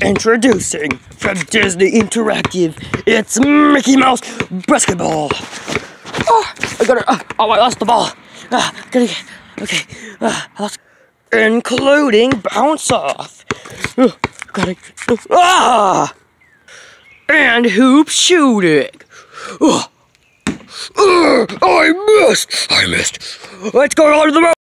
Introducing from Disney Interactive, it's Mickey Mouse Basketball. Oh, I lost the ball. I lost, including bounce off. And hoop shooting. I missed. Let's go on to the road.